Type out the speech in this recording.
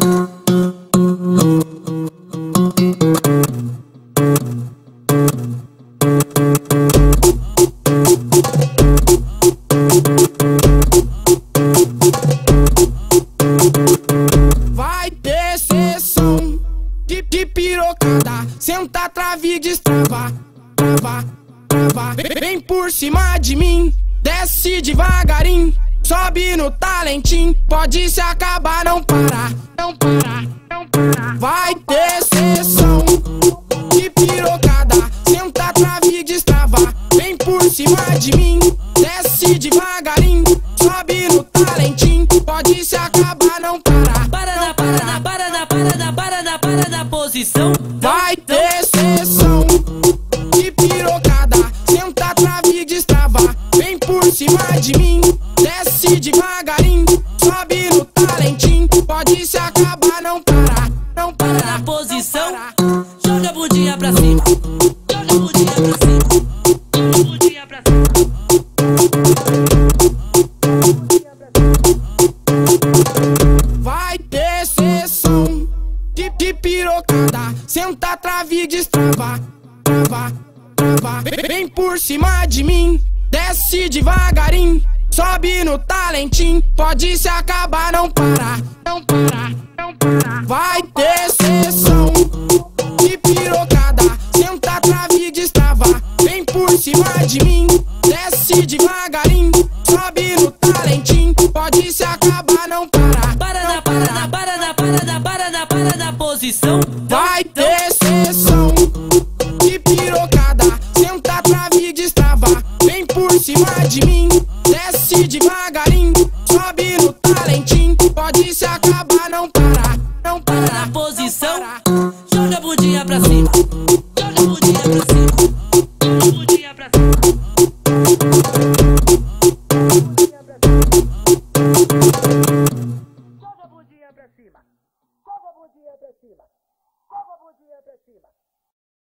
Vai ter sessão de pirocada, senta a trave e destrava, trava, trava. Vem por cima de mim, desce devagarinho, sobe no talentinho, pode se acabar, não parar, não parar, não parar. Vai ter sessão de pirocada, senta a trave e destrava. Vem por cima de mim, desce devagarinho, sobe no talentinho, pode se acabar, não parar. Para na posição. Vai ter sessão de pirocada, senta a trave e destrava. Vem por cima de mim, desce devagarinho, sobe no talentinho, pode se acabar, não parar, não Para parar. na posição. Joga a bundinha pra cima. Joga a bundinha pra cima. Joga a bundinha pra cima. Vai ter sessão de pirocada, senta a trave e destrava, trava, trava. Vem por cima de mim, desce devagarinho, sobe no talentinho, pode se acabar, não parar, não parar, não parar. Vai ter sessão de pirocada, senta a trave e destrava. Vem por cima de mim, desce devagarinho, sobe no talentinho, pode se acabar, não parar. Para na posição. Vai ter sessão de pirocada, senta a trave e destrava. Vem por cima de mim, desce devagarinho, sobe no talentinho, pode se acabar, não parar, não Para parar. na posição. Joga a bundinha pra cima. Joga a bundinha pra cima. Joga a bundinha pra cima. Joga a bundinha pra cima, joga a bundinha pra cima, joga a bundinha pra cima.